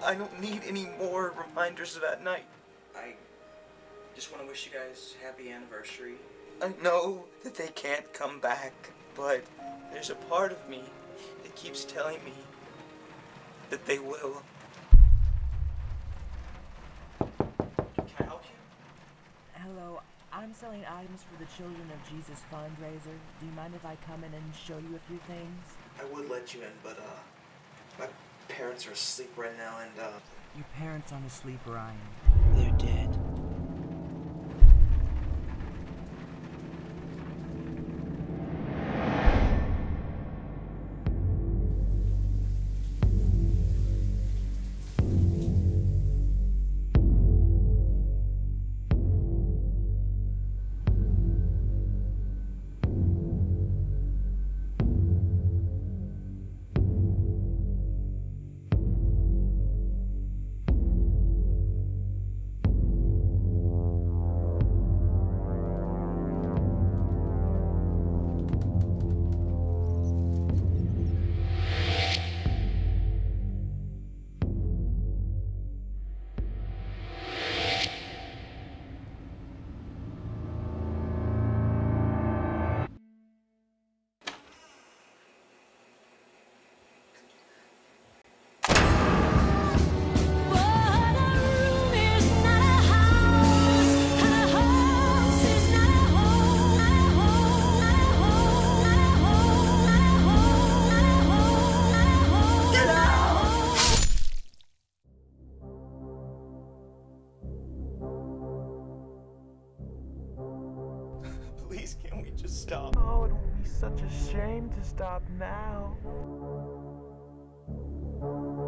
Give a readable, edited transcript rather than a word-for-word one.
I don't need any more reminders of that night. I just want to wish you guys happy anniversary. I know that they can't come back, but there's a part of me that keeps telling me that they will. Can I help you? Hello, I'm selling items for the Children of Jesus fundraiser. Do you mind if I come in and show you a few things? I would let you in, but my parents are asleep right now, and Your parents aren't asleep, Ryan. They're dead. Please, can we just stop? Oh, it would be such a shame to stop now.